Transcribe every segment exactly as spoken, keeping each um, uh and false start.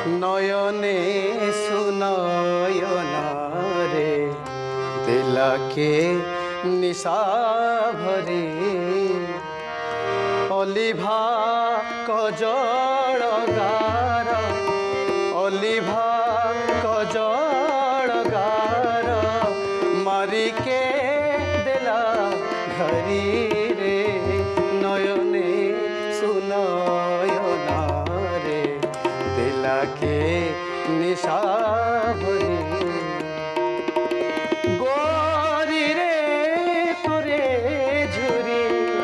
नयने सुनयन रे दिलके निशा भरी अलिभा कजड़ गार अलिभा कजड़ गार मारिके देला घरी रे नयने सुनयन रे दिलके निशा भरी गोरी रे तोरे झुरी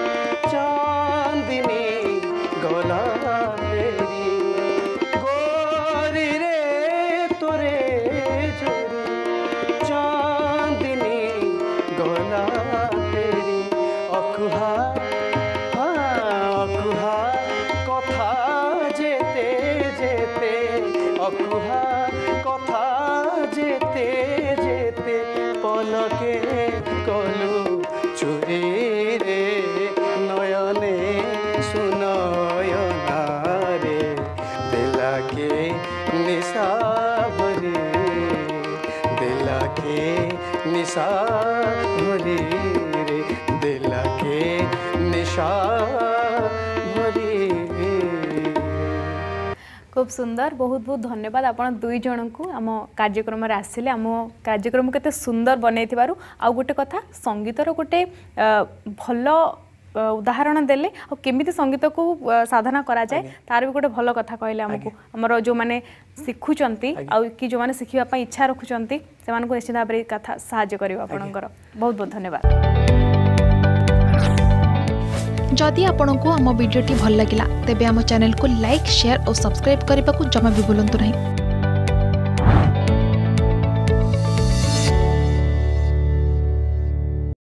चांदनी गला तेरी गोरी रे तोरे झुरी चांदनी गला तेरी अकुहा अकुहा कथा जेते जेते अकुहा कथा जेते जेते पलके कलु चुरी रे नयने सुनयन रे दिलके निशा भरी दिलके निशा भरी रे दिलके निशा भरी। खूब सुंदर बहुत बहुत धन्यवाद आपण दुई जन को आम कार्यक्रम रे आसिले आम कार्यक्रम केते सुंदर बनै थिबारु आ गोटे कथा संगीतर गोटे भल उदाहरण देले और केमिति संगीत को साधना करा जाए तार भी गोटे भल कथा कहले हमको हमर जो माने सिखुचंती आ कि जो माने सिखिबा पई इच्छा रखुचंती से मानको निश्चित भाबरे कथा सहाय्य करियो आपनकर बहुत बहुत धन्यवाद। जदि आपंक आम भिडी भल लगा तेब आम चैनल को लाइक शेयर और सब्सक्राइब करने को जमा भी भूलु नहीं।